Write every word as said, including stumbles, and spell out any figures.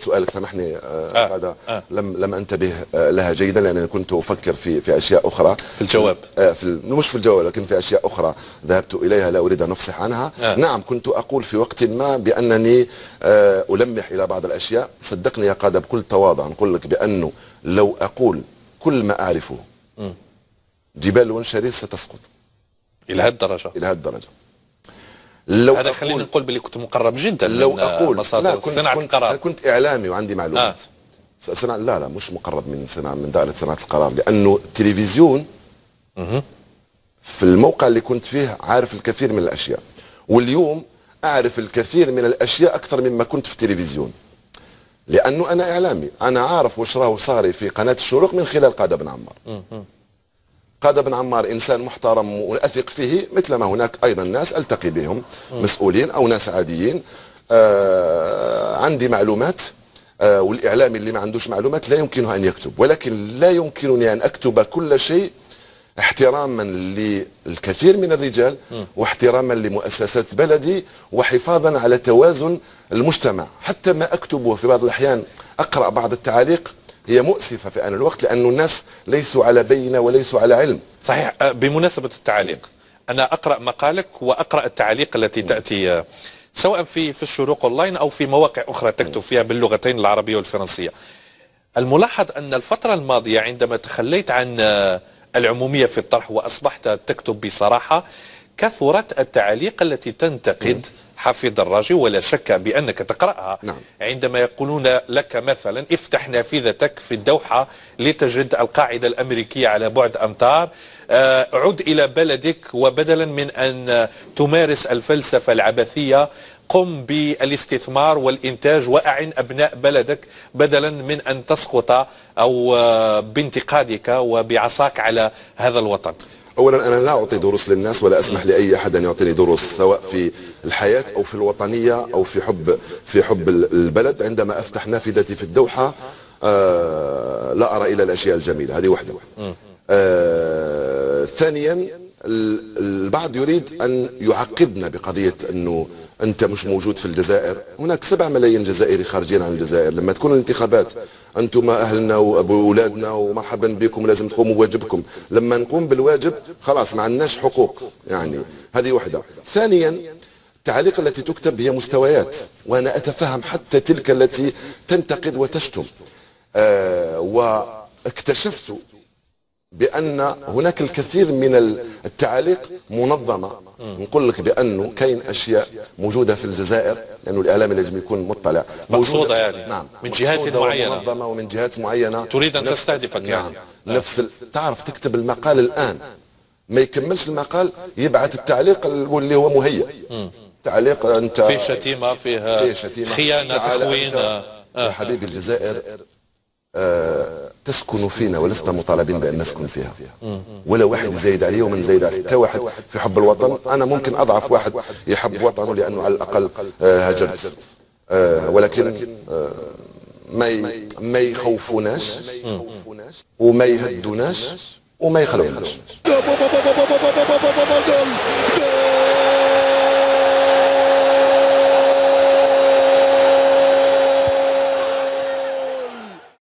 سؤالك سامحني آه هذا آه. لم لم انتبه آه لها جيدا، لانني كنت افكر في في اشياء اخرى في الجواب آه في مش في الجواب، لكن في اشياء اخرى ذهبت اليها لا اريد ان افصح عنها. آه. نعم كنت اقول في وقت ما بانني آه المح الى بعض الاشياء. صدقني يا قادة بكل تواضع نقول لك بانه لو اقول كل ما اعرفه م. جبال ونشريز ستسقط الى هالدرجه الى هالدرجه. لو هذا خلينا نقول بلي كنت مقرب جدا لو من أقول مصادر كنت صناعة كنت القرار. كنت إعلامي وعندي معلومات. آه. صناعة لا لا مش مقرب من صناعة من دائرة صناعة القرار، لأنه التلفزيون مه. في الموقع اللي كنت فيه عارف الكثير من الأشياء، واليوم أعرف الكثير من الأشياء أكثر مما كنت في التلفزيون، لأنه أنا إعلامي. أنا عارف وش راهو صاري في قناة الشروق من خلال قادة بن عمار. مه. قادة بن عمار إنسان محترم وأثق فيه، مثل ما هناك أيضا ناس ألتقي بهم مسؤولين أو ناس عاديين. آه عندي معلومات، آه والإعلامي اللي ما عندوش معلومات لا يمكنه أن يكتب، ولكن لا يمكنني أن أكتب كل شيء احتراما للكثير من الرجال واحتراما لمؤسسات بلدي وحفاظا على توازن المجتمع. حتى ما أكتبه في بعض الأحيان أقرأ بعض التعاليق هي مؤسفة في آن الوقت، لأن الناس ليسوا على بينة وليسوا على علم. صحيح. بمناسبة التعاليق، أنا أقرأ مقالك وأقرأ التعاليق التي تأتي سواء في في الشروق أونلاين أو في مواقع أخرى تكتب فيها باللغتين العربية والفرنسية. الملاحظ أن الفترة الماضية عندما تخليت عن العمومية في الطرح وأصبحت تكتب بصراحة، كثرت التعاليق التي تنتقد حفيظ الراجي، ولا شك بأنك تقرأها. نعم. عندما يقولون لك مثلا افتح نافذتك في الدوحة لتجد القاعدة الأمريكية على بعد أمتار، عد إلى بلدك وبدلا من أن تمارس الفلسفة العبثية قم بالاستثمار والإنتاج وأعن أبناء بلدك بدلا من أن تسقط أو بانتقادك وبعصاك على هذا الوطن. اولا انا لا اعطي دروس للناس ولا اسمح لاي احد ان يعطيني دروس، سواء في الحياه او في الوطنيه او في حب في حب البلد. عندما افتح نافذتي في الدوحه آه لا ارى الا الاشياء الجميله، هذه واحده. آه ثانيا البعض يريد ان يعقدنا بقضيه انه انت مش موجود في الجزائر. هناك سبعة ملايين جزائري خارجين عن الجزائر. لما تكون الانتخابات انتم اهلنا واولادنا ومرحبا بكم، لازم تقوموا بواجبكم. لما نقوم بالواجب خلاص ما عندناش حقوق، يعني هذه واحدة. ثانيا التعليق التي تكتب هي مستويات، وانا اتفهم حتى تلك التي تنتقد وتشتم. آه واكتشفت بأن هناك الكثير من التعاليق منظمة. نقول لك بأنه كاين أشياء موجودة في الجزائر، لأنه الإعلام لازم يكون مطلع، مقصودة يعني. نعم من جهات معينة منظمة ومن جهات معينة تريد أن تستهدفك. نعم. يعني نفس ال... تعرف تكتب المقال الآن ما يكملش المقال يبعث التعليق اللي هو مهيأ. تعليق أنت في شتيمة، فيه خيانة، تخوين. آه. يا حبيبي الجزائر آه تسكن فينا ولسنا مطالبين بأن نسكن فيها، ولا واحد يزايد عليه ومن زايد عليه. حتى واحد في حب الوطن، أنا ممكن أضعف واحد يحب وطنه لأنه على الأقل آه هاجرت، آه ولكن آه ما ما يخوفوناش وما يهدوناش وما يخلوناش.